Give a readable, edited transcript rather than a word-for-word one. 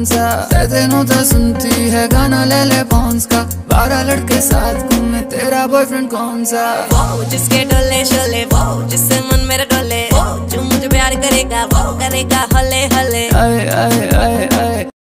कौन सा, तेनों तो सुनती है गाना ले ले पॉन्स का, 12 लड़के साथ घूमे तेरा बॉयफ्रेंड कौन सा। वो जिसके डोले शोले, वो जिससे मन मेरा डोले, वो जो मुझे प्यार करेगा वो करेगा हले हले। आए आए आए आए